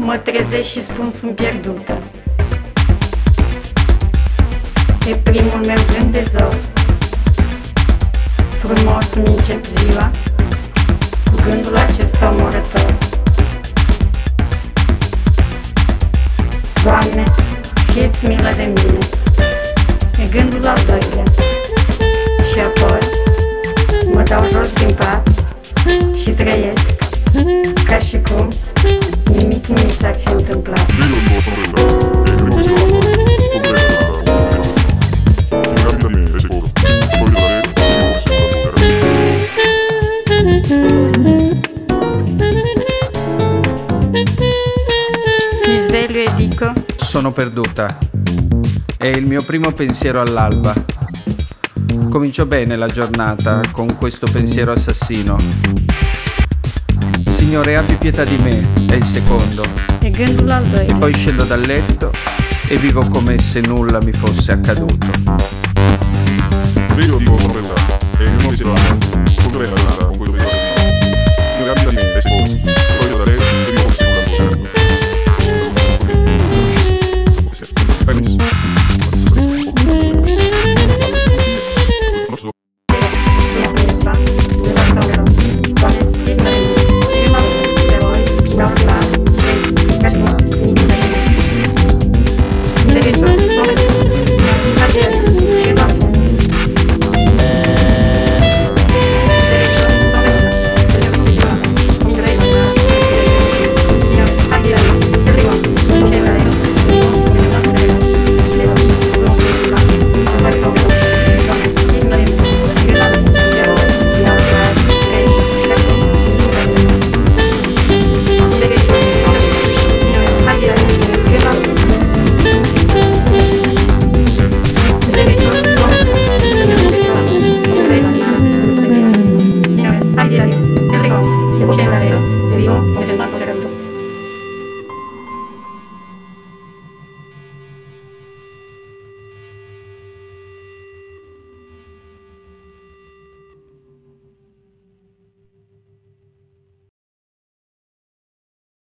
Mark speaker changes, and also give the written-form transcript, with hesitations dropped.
Speaker 1: Mă trezesc și spun sunt pierdută. E primul meu gând de zor. Frumos îmi încep ziua cu gândul acesta omorător. Doamne, fie-ți milă de mine. E gândul al doilea. Și apoi mă dau jos din pat și trăiesc ca și cum nimic nu mi s-ar fi întâmplat. Mi sveglio e dico:
Speaker 2: sono perduta. È il mio primo pensiero all'alba. Comincio bene la giornata con questo pensiero assassino. Signore, abbi pietà di me, è il secondo.
Speaker 1: E gândul al
Speaker 2: E
Speaker 1: doilea.
Speaker 2: poi scendo dal letto e vivo come se nulla mi fosse accaduto.
Speaker 3: Io vivo sono perduta e il mio pensiero all'alba. Comincio bene la giornata con questo pensiero assassino. Signore, abbi pietà di me, è il secondo. E poi scendo dal letto e vivo come se nulla mi fosse accaduto.
Speaker 1: Vivo